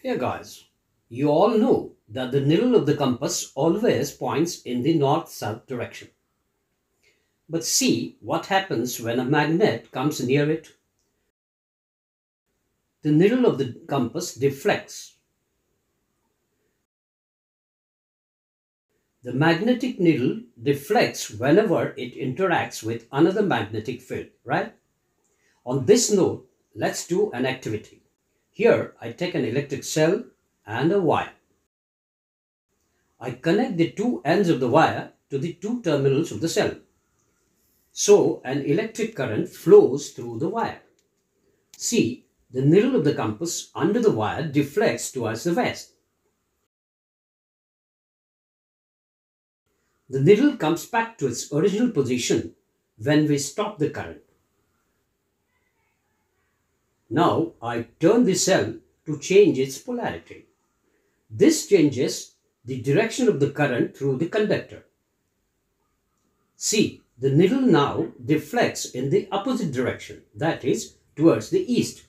Here guys, you all know that the needle of the compass always points in the north-south direction. But see what happens when a magnet comes near it. The needle of the compass deflects. The magnetic needle deflects whenever it interacts with another magnetic field, right? On this note, let's do an activity. Here I take an electric cell and a wire. I connect the two ends of the wire to the two terminals of the cell. So an electric current flows through the wire. See, the needle of the compass under the wire deflects towards the west. The needle comes back to its original position when we stop the current. Now I turn the cell to change its polarity. This changes the direction of the current through the conductor. See, the needle now deflects in the opposite direction, that is, towards the east.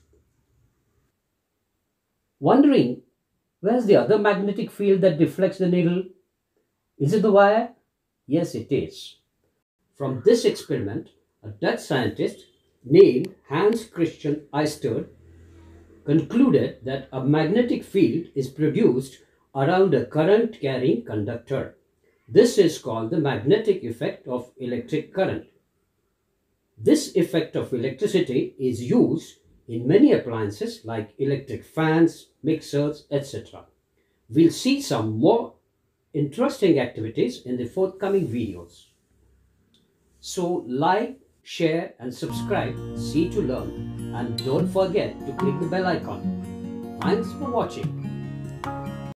Wondering, where's the other magnetic field that deflects the needle? Is it the wire? Yes, it is. From this experiment, a Dutch scientist named Hans Christian Oersted concluded that a magnetic field is produced around a current-carrying conductor. This is called the magnetic effect of electric current. This effect of electricity is used in many appliances like electric fans, mixers, etc. We'll see some more interesting activities in the forthcoming videos. So like, share and subscribe, see to learn, and don't forget to click the bell icon. Thanks for watching.